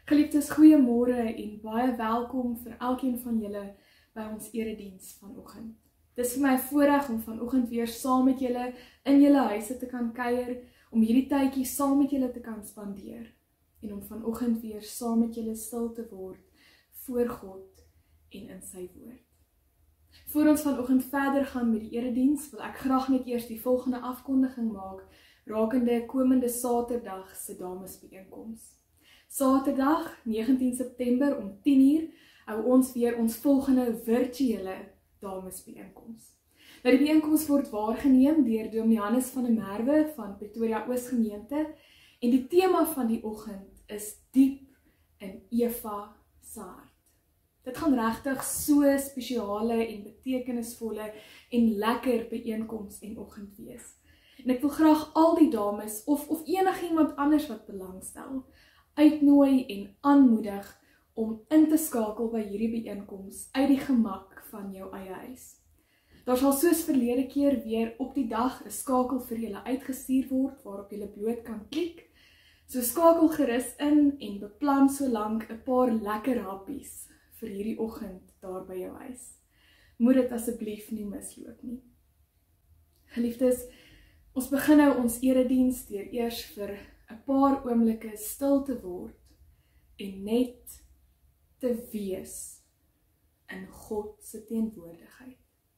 Geliefdes, goeiemôre en baie welkom vir elkeen van julle by ons erediens vanoggend. Dit is vir my 'n voorreg om vanoggend weer saam met julle in julle huise te kan kuier, om hierdie tydjie saam met julle te kan spandeer en om vanoggend weer saam met julle stil te word voor God en in sy woord. Voor ons vanoggend verder gaan met die erediens, wil ek graag net eers die volgende afkondiging maak rakende komende Saterdag se damesbijeenkoms. Saterdag 19 September om 10:00 hou ons weer ons volgende virtuele damesbijeenkoms. Nou die bijeenkoms word waargeneem deur Dominee Johannes van der Merwe van Pretoria Oos Gemeente en die tema van die oggend is diep in Eva se hart. Dit gaan regtig so spesiale en betekenisvolle en lekker bijeenkoms en oggend wees. En ek wil graag al die dames of enigiemand anders wat belangstel uitnooi en aanmoedig om in te skakel by hierdie bijeenkoms uit die gemak van jou eie huis. Daar sal soos verlede keer weer op die dag 'n skakel vir julle uitgestuur word waarop julle bloot kan klik. So skakel gerus in en beplan solank 'n paar lekker happies vir hierdie oggend daar by jou huis. Moet dit asseblief nie misloop nie. Geliefdes, ons begin nou ons erediens deur eers vir 'n paar oomblikke stil te word en net te wees in God se teenwoordigheid.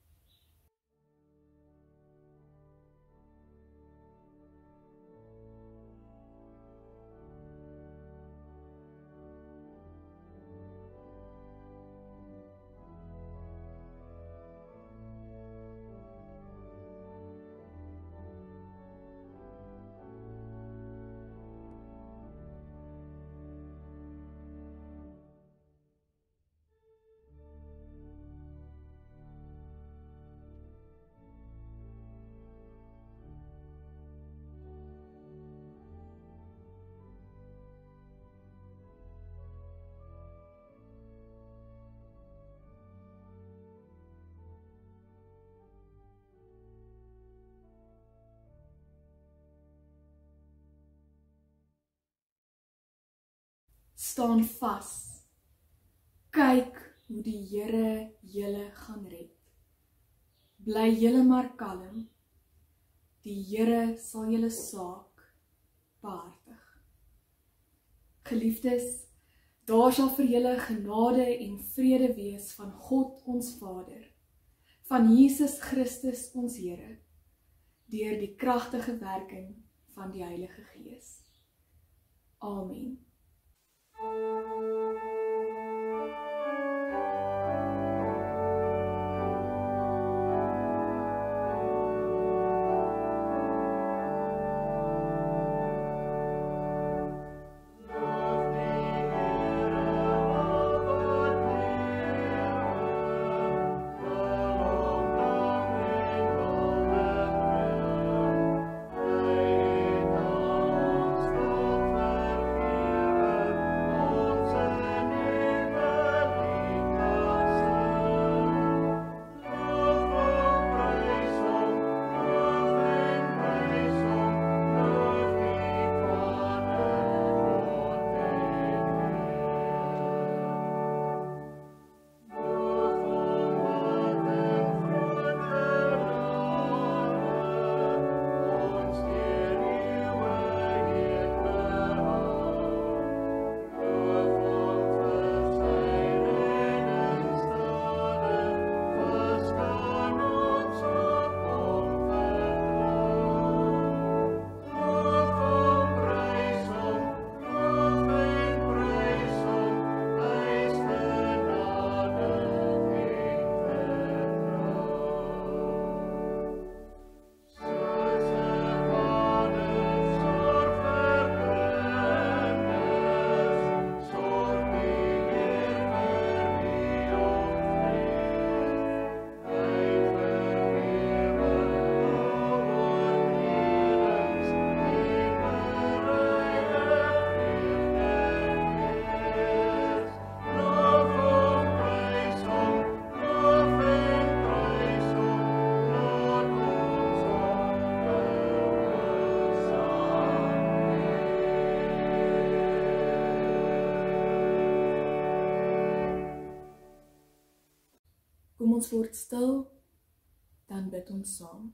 Staan vas. Kyk hoe die Here julle gaan red. Bly julle maar kalm. Die Here sal julle saak behartig. Geliefdes, daar sal vir julle genade en vrede wees van God ons Vader, van Jesus Christus ons Here, deur die kragtige werking van die Heilige Gees. Amen. Thank you. ons word stil, dan bid ons saam.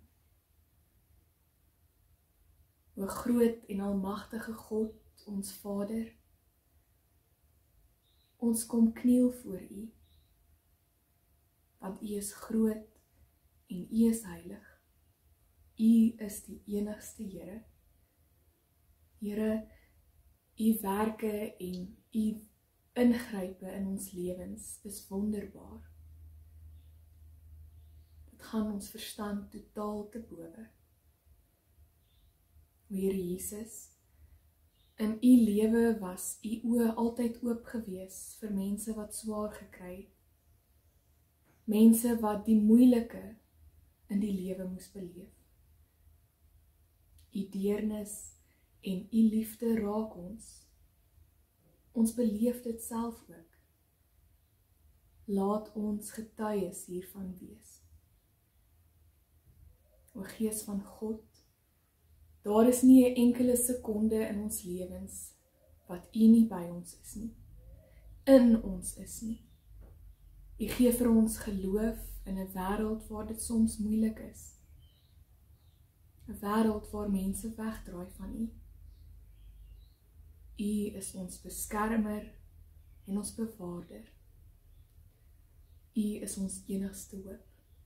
O groot en almagtige God, ons Vader, ons kom kniel voor U, want U is groot en U is heilig. U is die enigste Here. Here, U werke en U ingrype in ons lewens is wonderbaar. Dit gaan ons verstand totaal te bowe. O Here Jesus, in U lewe was U oë altyd oop gewees vir mense wat swaar gekry het. Mense wat die moeilike in die lewe moes beleef. U deernis en U liefde raak ons. Ons beleef dit self ook. Laat ons getuies hiervan wees. O Gees van God, daar is nie 'n enkele sekonde in ons lewens wat U nie by ons is nie, in ons is nie. U gee vir ons geloof in 'n wêreld waar dit soms moeilik is. 'n Wêreld waar mense wegdraai van U. U is ons beskermer en ons bewaarder. U is ons enigste hoop.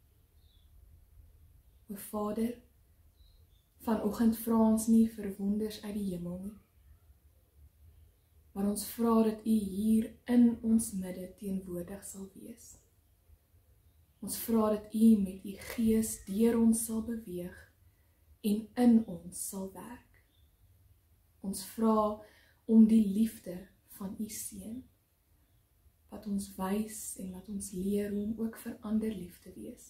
O Vader, vanoggend vra ons nie vir wonders uit die hemel nie, maar ons vra dat U hier in ons midde teenwoordig sal wees. Ons vra dat U met U Gees deur ons sal beweeg en in ons sal werk. Ons vra om die liefde van U Seun, wat ons wys en wat ons leer om ook vir ander lief te wees.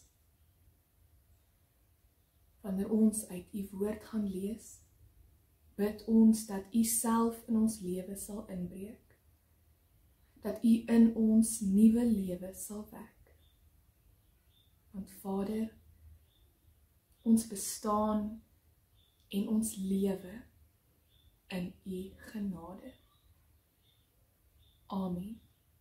Wanneer ons uit U woord gaan lees, bid ons dat U self in ons lewe sal inbreek, dat U in ons nuwe lewe sal wek. Want Vader, ons bestaan en ons lewe in U genade. Amen.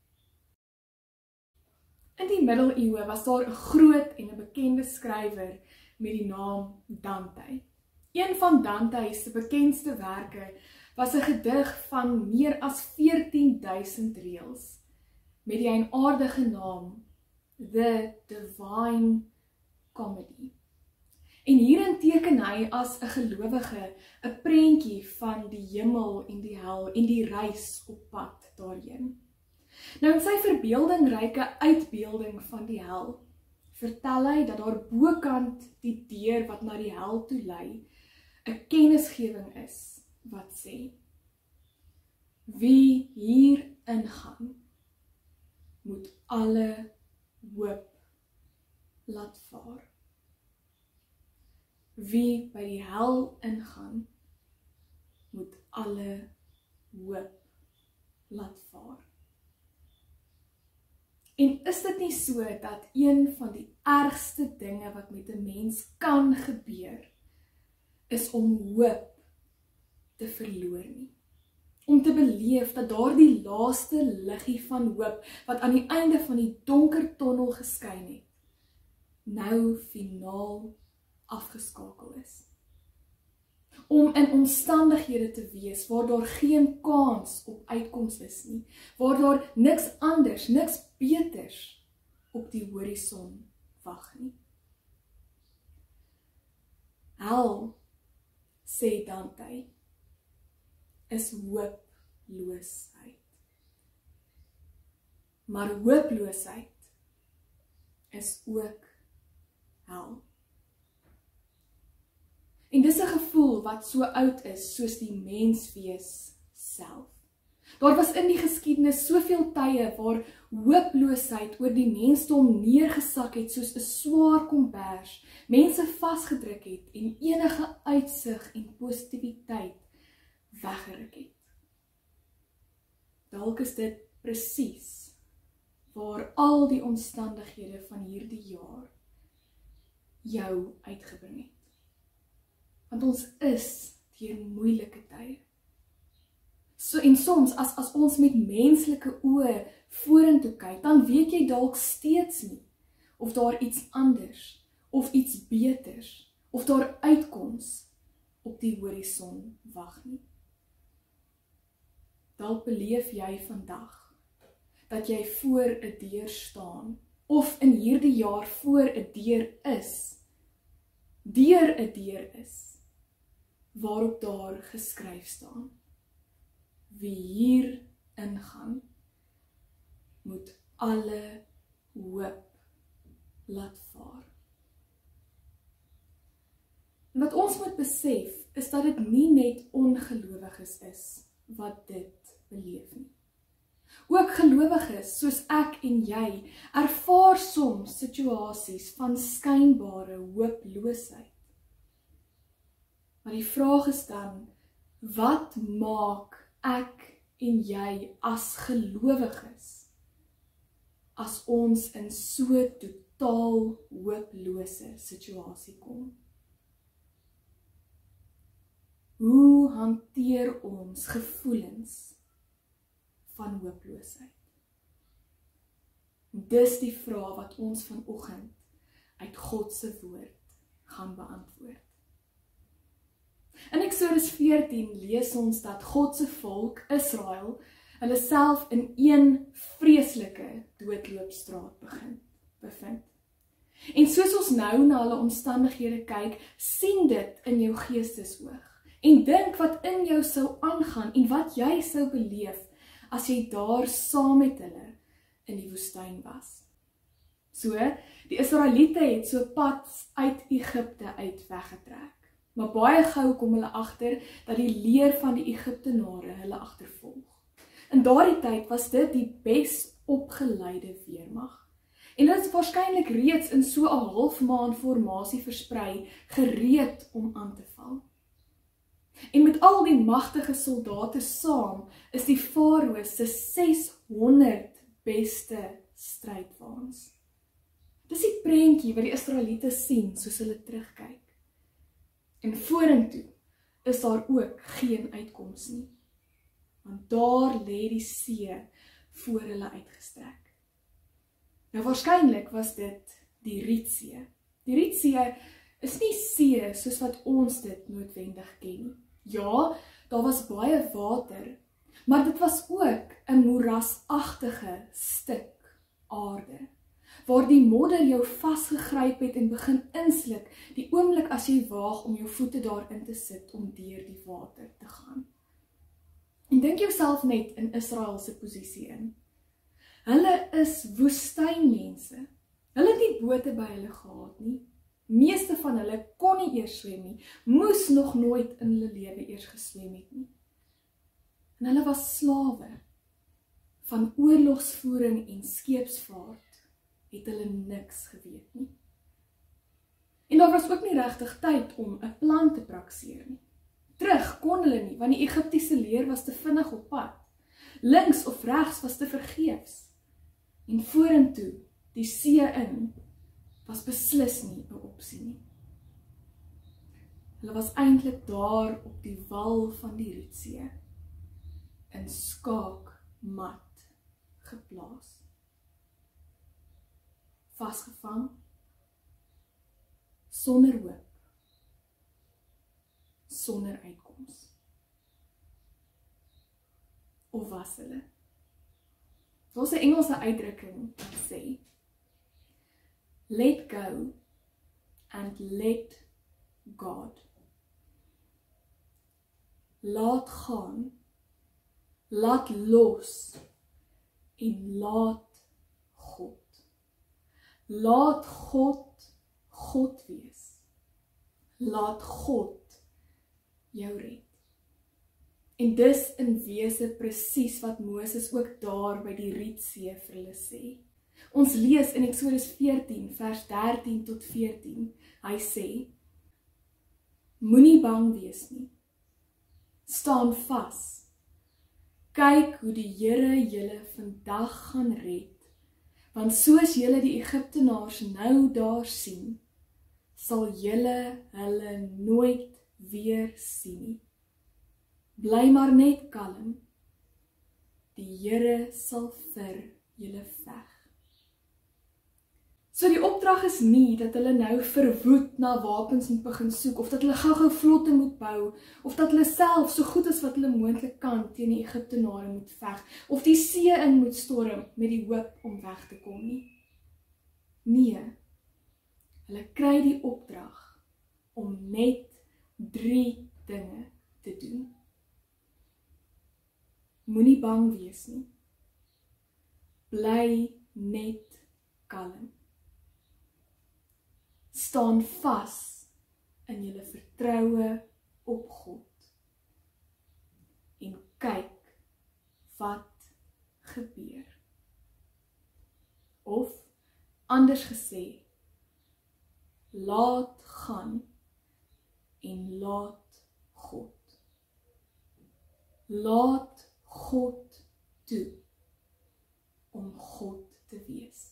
In die middeleeue was daar 'n groot en 'n bekende skrywer met die naam Dante. Een van Dante se bekendste werke was 'n gedig van meer as 14.000 reëls met die eienaardige naam The Divine Comedy. En hierin teken hy as 'n gelowige 'n prentjie van die hemel en die hel en die reis op pad daarheen. Nou in sy verbeeldingryke uitbeelding van die hel, vertel hy dat daar bokant die deur wat na die hel toe lei, 'n kennisgewing is wat sê: wie hier ingaan, moet alle hoop laat vaar. Wie by die hel ingaan, moet alle hoop laat vaar. En is dit nie so dat een van die ergste dinge wat met 'n mens kan gebeur, is om hoop te verloor nie? Om te beleef dat daardie laaste liggie van hoop, wat aan die einde van die donker tonnel geskyn het, nou finaal afgeskakel is. Om in omstandighede te wees waar daar geen kans op uitkoms is nie, waar daar niks anders, niks beters op die horison wag nie. Hel, sê Dante, is hooploosheid. Maar hooploosheid is ook hel. En dis 'n gevoel wat so oud is soos die menswees self. Daar was in die geskiedenis soveel tye waar hooploosheid oor die mensdom neergesak het soos 'n swaar kombers, mense vasgedruk het en enige uitsig en positiwiteit weggeruk het. Dalk is dit presies waar al die omstandighede van hierdie jaar jou uitgebring het. Want ons is deur moeilike tye. En soms, as ons met menslike oë vorentoe kyk, dan weet jy dalk steeds nie of daar iets anders, of iets beters, of daar uitkoms op die horison wag nie. Dalk beleef jy vandag dat jy voor 'n deur staan, of in hierdie jaar voor 'n deur is, waarop daar geskryf staan: wie hier ingaan, moet alle hoop laat vaar. En wat ons moet besef, is dat dit nie net ongelowiges is wat dit beleef nie. Ook gelowiges soos ek en jy ervaar soms situasies van skynbare hooploosheid. Maar die vraag is dan, wat maak ek en jy as gelowiges as ons in so totaal hooplose situasie kom? Hoe hanteer ons gevoelens van hooploosheid? Dis die vraag wat ons vanoggend uit God se woord gaan beantwoord. In Eksodus 14 lees ons dat God se volk, Israel, hulle self in een vreeslike doodloopstraat bevind. En soos ons nou na hulle omstandighede kyk, sien dit in jou geestesoog. En dink wat in jou sou aangaan en wat jy sou beleef as jy daar saam met hulle in die woestyn was. So, die Israeliete het so pad uit Egipte uit weggetrek. Maar baie gou kom hulle agter dat die leer van die Egiptenare hulle agtervolg. In daardie tyd was dit die bes opgeleide weermag. En dit is waarskynlik reeds in so 'n halfmaan formasie versprei, gereed om aan te val. En met al die magtige soldate saam, is die Farao se 600 beste strydwaans. Dis die prentjie wat die Israeliete sien soos hulle terugkyk. En vorentoe is daar ook geen uitkoms nie, want daar lê die see voor hulle uitgestrek. Nou waarskynlik was dit die Rietsee. Die Rietsee is nie see soos wat ons dit noodwendig ken nie. Ja, daar was baie water, maar dit was ook 'n moerasagtige stuk aarde, waar die modder jou vasgegryp het en begin insluk, die oomblik as jy waag om jou voete daarin te sit om deur die water te gaan. En dink jouself net in Israel se posisie in. Hulle is woestynmense. Hulle het nie bote by hulle gehad nie. Meeste van hulle kon nie eers swem nie, moes nog nooit in hulle lewe eers geswem het nie. En hulle was slawe. Van oorlogsvoering en skeepsvaart het hulle niks geweet nie. En daar was ook nie regtig tyd om 'n plan te prakseer nie. Terug kon hulle nie, want die Egiptiese leer was te vinnig op pad. Links of regs was te vergeefs. En vorentoe, die see in, was beslis nie 'n opsie nie. Hulle was eintlik daar op die wal van die Rietsee, in skaakmat geplaas. Vasgevang, sonder hoop, sonder uitkoms. Of was hulle? Daar's 'n Engelse uitdrukking wat sê, let go and let God. Laat gaan, laat los en laat God. Laat God God wees. Laat God jou red. En dis in wese presies wat Moses ook daar by die Rietsee vir hulle sê. Ons lees in Eksodus 14 vers 13 tot 14. Hy sê: Moenie bang wees nie. Staan vas. Kyk hoe die Here julle vandag gaan red. Want soos julle die Egiptenaars nou daar sien, sal julle hulle nooit weer sien nie. Bly maar net kalm. Die Here sal vir julle veg. So die opdrag is nie dat hulle nou verwoed na wapens moet begin soek, of dat hulle gou-gou vlotte moet bou, of dat hulle self so goed as wat hulle moontlik kan teen die Egiptenare moet veg, of die see in moet storm met die hoop om weg te kom nie. Nee, hulle kry die opdrag om net 3 dinge te doen. Moenie bang wees nie. Bly net kalm. Staan vas in julle vertroue op God. En kyk wat gebeur. Of, anders gesê, laat gaan en laat God. Laat God toe om God te wees.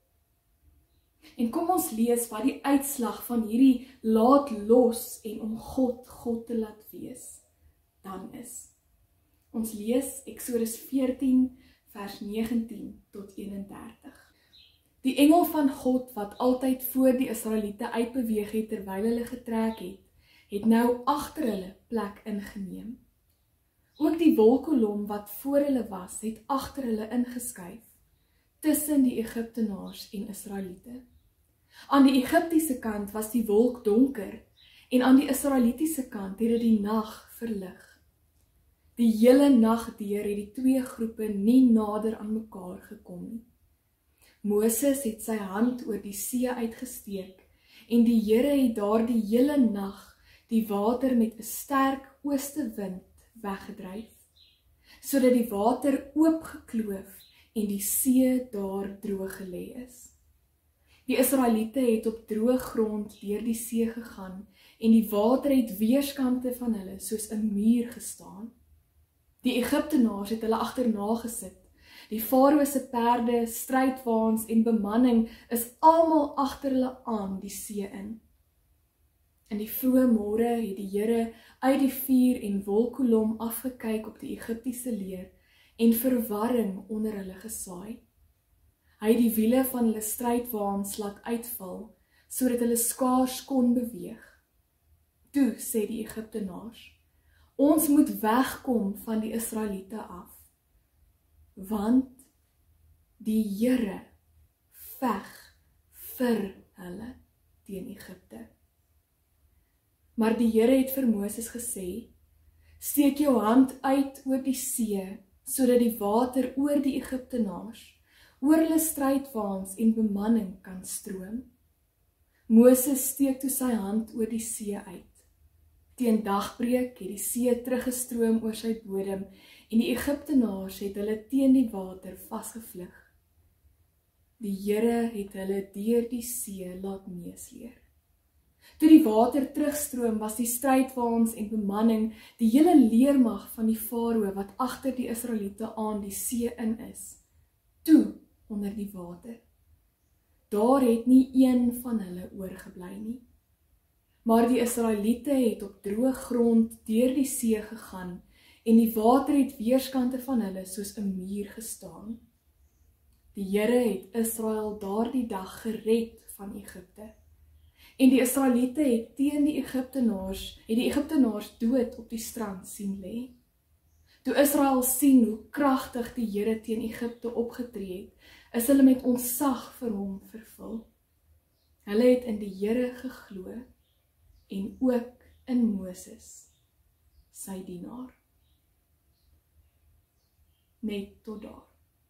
En kom ons lees wat die uitslag van hierdie laat los en om God te laat wees dan is. Ons lees Eksodus 14 vers 19 tot 31. Die engel van God wat altyd voor die Israeliete uitbeweeg het terwyl hulle getrek het nou agter hulle plek ingeneem. Ook die wolkkolom wat voor hulle was, het agter hulle ingeskuif, tussen die Egiptenaars en Israeliete. Aan die Egiptiese kant was die wolk donker, en aan die Israelitiese kant het dit die nag verlig. Die hele nag deur het die 2 groepe nie nader aan mekaar gekom nie. Moses het sy hand oor die see uitgesteek, en die Here het daardie hele nag die water met 'n sterk oostewind weggedryf, sodat die water oopgekloof en die see daar droog gelê is. Die Israeliete het op droë grond deur die see gegaan, en die water het weerskante van hulle soos 'n muur gestaan. Die Egiptenaars het hulle agterna gesit. Die Farao se perde, strydwaans en bemanning is almal agter hulle aan die see in. In die vroeë môre het die Here uit die vuur en wolkkolom afgekyk op die Egiptiese leer en verwarring onder hulle gesaai. Hy het die wiele van hulle strydwaans laat uitval, sodat hulle skaars kon beweeg. Toe sê die Egiptenaars, ons moet wegkom van die Israeliete af, want die Here veg vir hulle teen Egipte. Maar die Here het vir Moses gesê, steek jou hand uit oor die see, sodat die water oor die Egiptenaars, oor hulle strydwaans en bemanning kan stroom. Moses steek toe sy hand oor die see uit. Teen dagbreek het die see teruggestroom oor sy bodem en die Egiptenaars het hulle teen die water vasgevlug. Die Here het hulle deur die see laat meesleer. Toe die water terugstroom, was die strydwaans en bemanning, die hele leermag van die Farao wat agter die Israeliete aan die see in is, toe onder die water. Daar het nie een van hulle oorgebly nie. Maar die Israeliete het op droë grond deur die see gegaan, en die water het weerskante van hulle soos 'n muur gestaan. Die Here het Israel daardie dag gered van Egipte. En die Israeliete het teen die Egiptenaars dood op die strand sien lê. Toe Israel sien hoe kragtig die Here teen Egipte opgetree het, is hulle met ontzag vir hom vervul. Hulle het in die Here geglo en ook in Moses, sy dienaar. Net tot daar.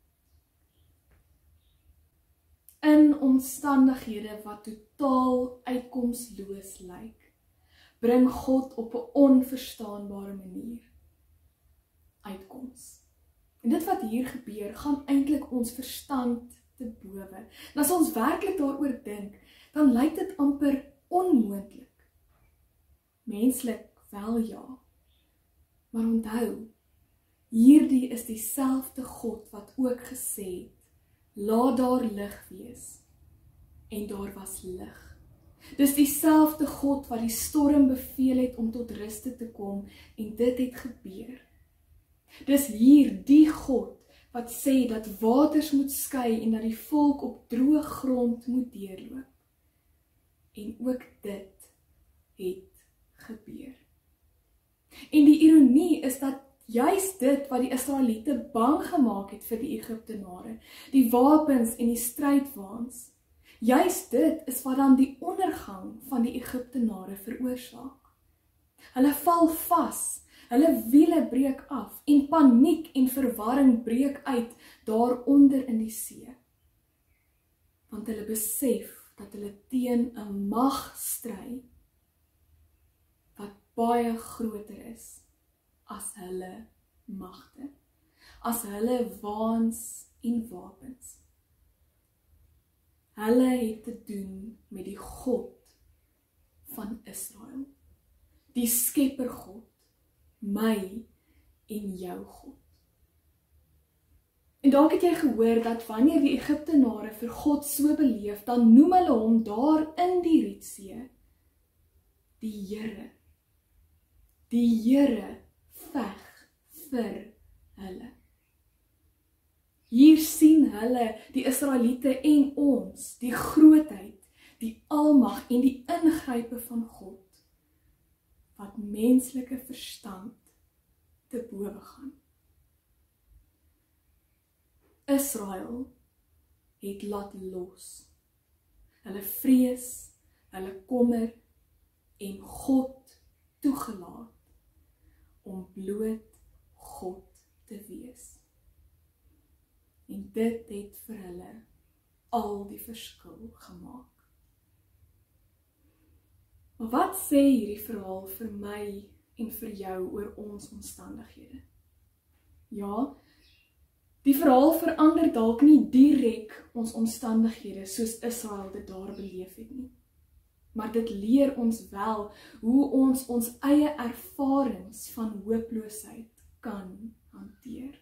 In omstandighede wat totaal uitkomsloos lyk, bring God op 'n onverstaanbare manier uitkoms. En dit wat hier gebeur, gaan eintlik ons verstand te bowe. En as ons werklik daaroor dink, dan lyk dit amper onmoontlik. Menslik wel ja, maar onthou, hierdie is dieselfde God wat ook gesê het, laat daar lig wees, en daar was lig. Dis dieselfde God wat die storm beveel het om tot ruste te kom, en dit het gebeur. Dis hier die God wat sê dat waters moet skei en dat die volk op droë grond moet deurloop. En ook dit het gebeur. En die ironie is dat juis dit wat die Israeliete bang gemaak het vir die Egiptenare, die wapens en die strydwaans, juis dit is wat dan die ondergang van die Egiptenare veroorsaak. Hulle val vas, hulle wiele breek af en paniek en verwarring breek uit daaronder in die see. Want hulle besef dat hulle teen 'n mag stry wat baie groter is as hulle magte, as hulle waans en wapens. Hulle het te doen met die God van Israel, die Skepper God, my en jou God. En dalk het jy gehoor dat wanneer die Egiptenare vir God so beleef, dan noem hulle hom daar in die Rietsee die Here. Die Here veg vir hulle. Hier sien hulle, die Israeliete en ons, die grootheid, die almag en die ingrype van God, wat menslike verstand te bowe gaan. Israel het laat los. Hulle vrees, hulle kommer en God toegelaat om bloot God te wees. En dit het vir hulle al die verskil gemaak. Maar wat sê hierdie verhaal vir my en vir jou oor ons omstandighede? Ja, die verhaal verander dalk nie direk ons omstandighede soos Israel dit daar beleef het nie. Maar dit leer ons wel hoe ons ons eie ervarings van hooploosheid kan hanteer.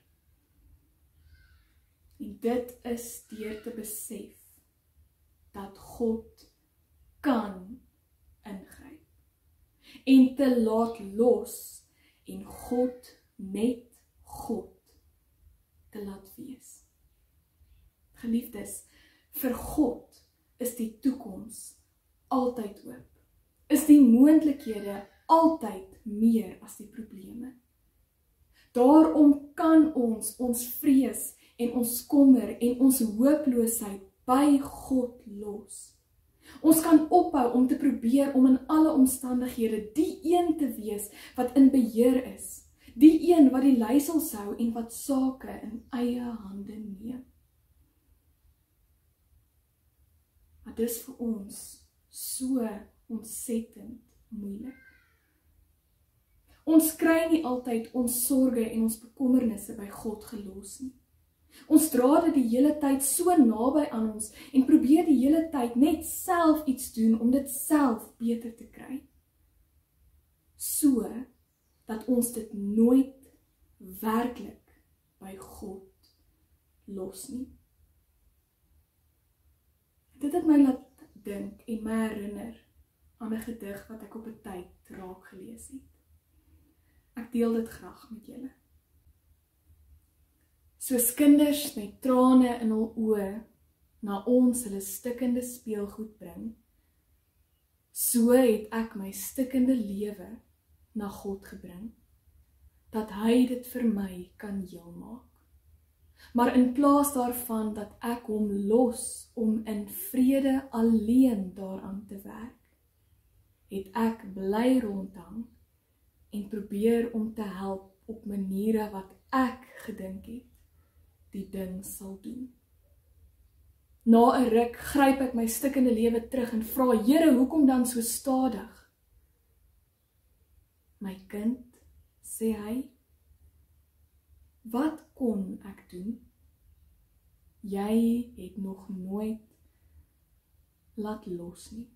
En dit is deur te besef dat God kan ingryp en te laat los en God net God te laat wees. Geliefdes, vir God is die toekoms altyd oop. Is die moontlikhede altyd meer as die probleme. Daarom kan ons vrees en ons kommer en ons hooploosheid by God los. Ons kan ophou om te probeer om in alle omstandighede die een te wees wat in beheer is, die een wat die leiersels hou en wat sake in eie hande neem. Maar dis vir ons so ontsettend moeilik. Ons kry nie altyd ons sorge en ons bekommernisse by God gelos nie. Ons dra dit die hele tyd so naby aan ons en probeer die hele tyd net self iets doen om dit self beter te kry. So dat ons dit nooit werklik by God los nie. Dit het my laat dink en my herinner aan 'n gedig wat ek op 'n tyd raak gelees het. Ek deel dit graag met julle. Soos kinders met trane in hul oë na ons hulle stikkende speelgoed bring, so het ek my stikkende lewe na God gebring, dat hy dit vir my kan heel maak. Maar in plaas daarvan dat ek hom los om in vrede alleen daaraan te werk, het ek bly rondhang en probeer om te help op maniere wat ek gedink het die ding sal doen. Na 'n ruk gryp ek my stikkende lewe terug en vra, Here, hoekom dan so stadig? My kind, sê hy, wat kon ek doen? Jy het nog nooit laat los nie.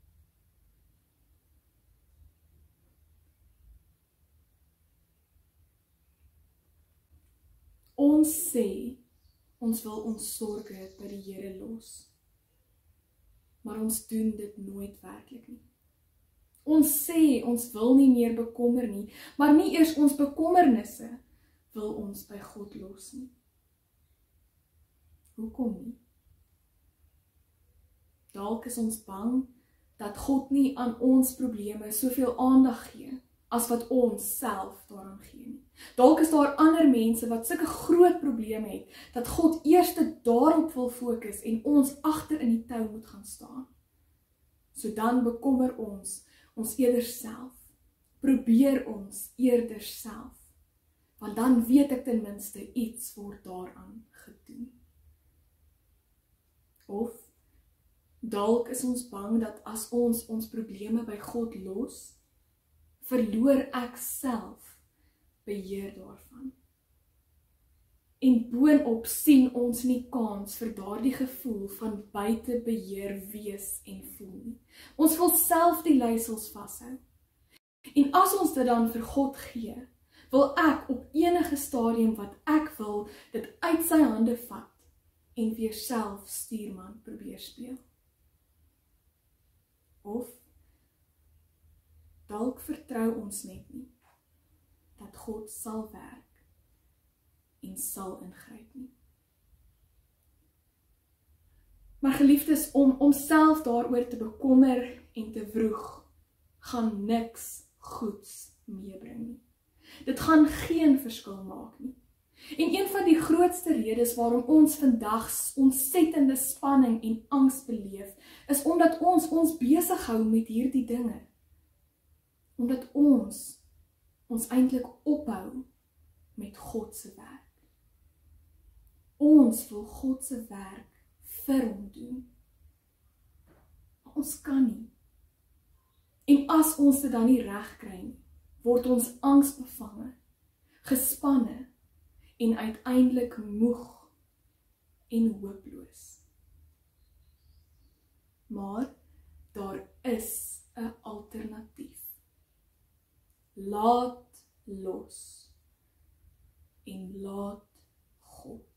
Ons sê, ons wil ons sorge by die Here los, maar ons doen dit nooit werklik nie. Ons sê, ons wil nie meer bekommer nie, maar nie eers ons bekommernisse wil ons by God los nie. Hoekom nie? Dalk is ons bang dat God nie aan ons probleme soveel aandag gee as wat ons self daaraan gee nie. Dalk is daar ander mense wat sulke groot probleme het, dat God eers daarop wil fokus en ons agter in die tou moet gaan staan. So dan bekommer ons eerder self. Probeer ons eerder self. Want dan weet ek ten minste iets word daaraan gedoen. Of dalk is ons bang dat as ons probleme by God los, verloor ek self beheer daarvan. En boonop sien ons nie kans vir daardie gevoel van buite beheer wees en voel nie. Ons wil self die leiersels vashou. En as ons dit dan vir God gee, wil ek op enige stadium wat ek wil, dit uit sy hande vat en weer self stuurman probeer speel. Of dalk vertrou ons net nie dat God sal werk en sal ingryp nie. Maar geliefdes, om self daaroor te bekommer en te vroeg, gaan niks goeds meebring nie. Dit gaan geen verskil maak nie. En een van die grootste redes waarom ons vandag ontsettende spanning en angs beleef, is omdat ons besig hou met hierdie dinge. Omdat ons eintlik ophou met God se werk. Ons wil God se werk vir hom doen. Maar ons kan nie. En as ons dit dan nie reg kry nie, word ons angsbevange, gespanne en uiteindelik moeg en hooploos. Maar daar is 'n alternatief. Laat los en laat God.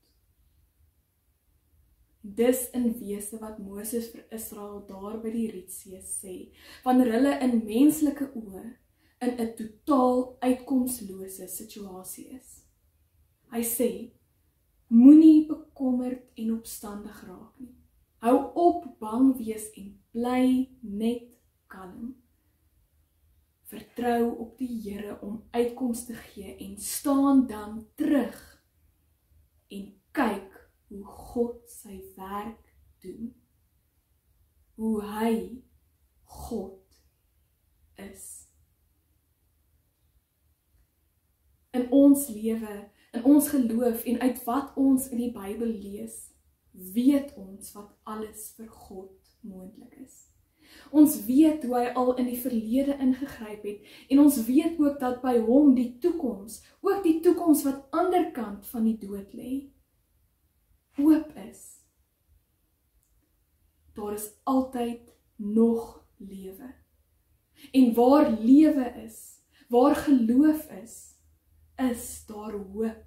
Dis in wese wat Moses vir Israel daar by die Rietsee sê, wanneer hulle in menslike oë in 'n totaal uitkomslose situasie is. Hy sê, moenie bekommerd en opstandig raak nie. Hou op bang wees en bly net kalm. Vertrou op die Here om uitkoms te gee en staan dan terug en kyk hoe God sy werk doen. Hoe hy God is. In ons lewe, in ons geloof en uit wat ons in die Bybel lees, weet ons wat alles vir God moontlik is. Ons weet hoe hy al in die verlede ingegryp het en ons weet ook dat by hom die toekoms, ook die toekoms wat ander kant van die dood lê, hoop is. Daar is altyd nog lewe. En waar lewe is, waar geloof is daar hoop.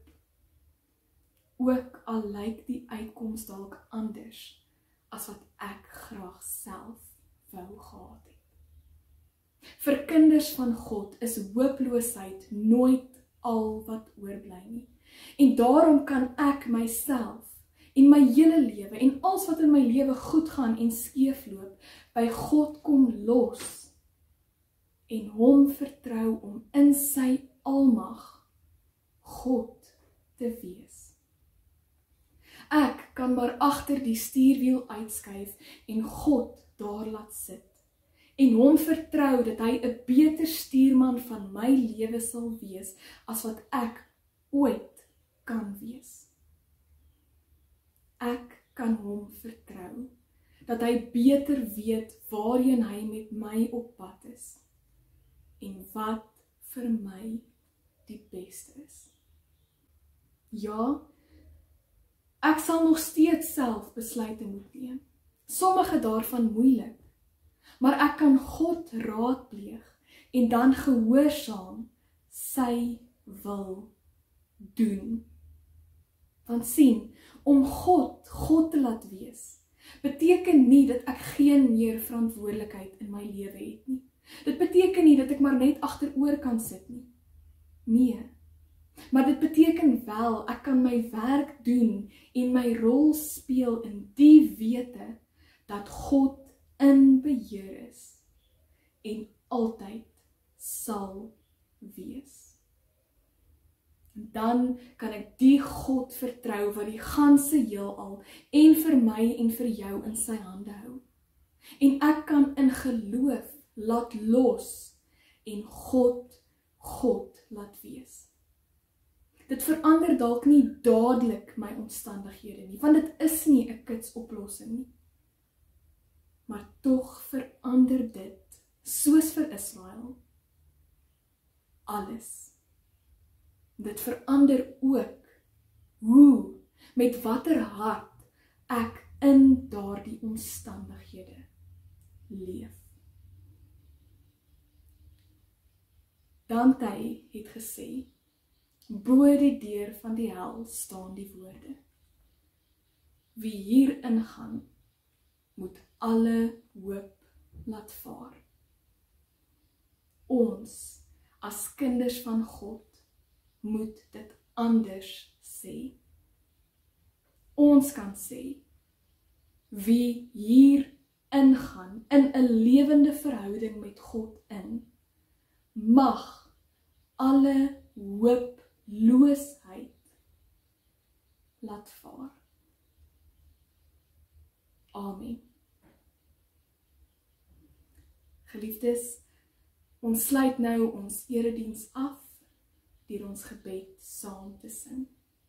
Ook al lyk die uitkoms dalk anders as wat ek graag self wou gehad het. Vir kinders van God is hooploosheid nooit al wat oorbly nie. En daarom kan ek myself en my hele lewe en alles wat in my lewe goed gaan en skeefloop, by God kom los en hom vertrou om in sy almag God te wees. Ek kan maar agter die stuurwiel uitskuif en God daar laat sit en hom vertrou dat hy 'n beter stuurman van my lewe sal wees as wat ek ooit kan wees. Ek kan hom vertrou dat hy beter weet waarheen hy met my op pad is en wat vir my die beste is. Ja, ek sal nog steeds self besluite moet neem. Sommige daarvan moeilik, maar ek kan God raadpleeg en dan gehoorsaam sy wil doen. Want sien, om God te laat wees, beteken nie dat ek geen meer verantwoordelikheid in my lewe het nie. Dit beteken nie dat ek maar net agteroor kan sit nie. Nee, Maar dit beteken wel, ek kan my werk doen en my rol speel in die wete dat God in beheer is en altyd sal wees. En dan kan ek die God vertrou wat die ganse heelal en vir my en vir jou in sy hande hou. En ek kan in geloof laat los en God laat wees. Dit verander dalk nie dadelik my omstandighede nie, want dit is nie 'n kitsoplossing nie. Maar tog verander dit, soos vir Israel, alles. Dit verander ook hoe, met watter hart ek in daardie omstandighede leef. Dante het gesê, bo die deur van die hel staan die woorde. Wie hier ingaan, moet alle hoop laat vaar. Ons, as kinders van God, moet dit anders sê. Ons kan sê, wie hier ingaan, in 'n lewende verhouding met God in, mag alle hooploosheid laat vaar. Amen. Geliefdes, ons sluit nou ons erediens af deur ons gebed saam te sing.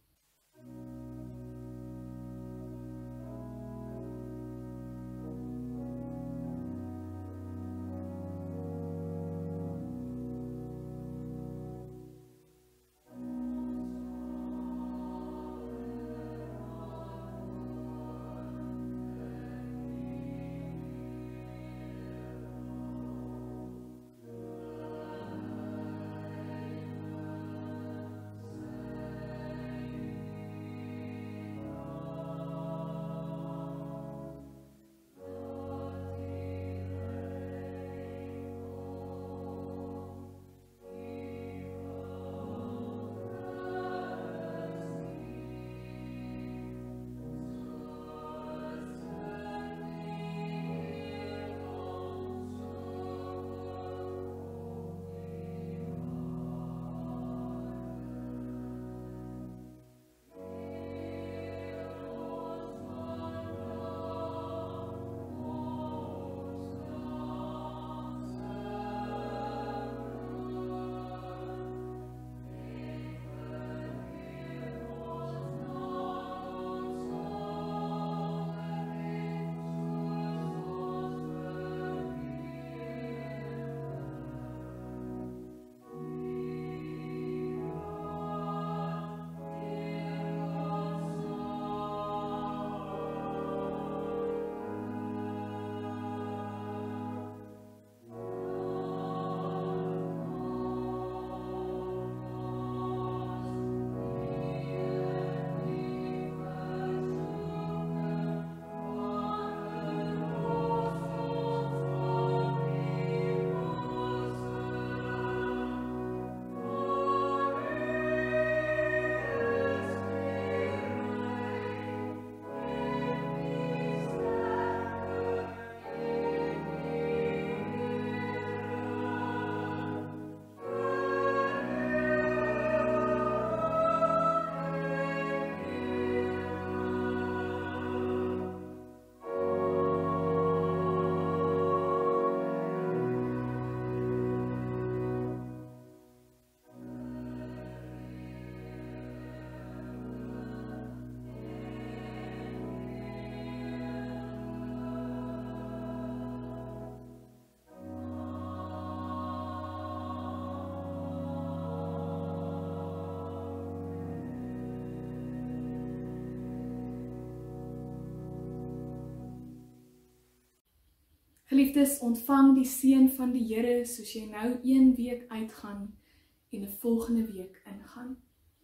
Geliefdes, ontvang die seën van die Here soos jy nou 1 week uitgaan en 'n volgende week ingaan.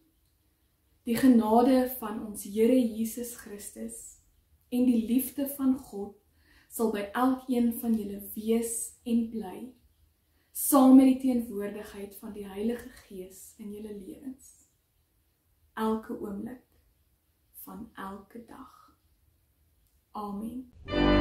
Die genade van ons Here Jesus Christus en die liefde van God sal by elkeen van julle wees en bly, saam met die teenwoordigheid van die Heilige Gees in julle lewens. elke oomblik van elke dag. Amen.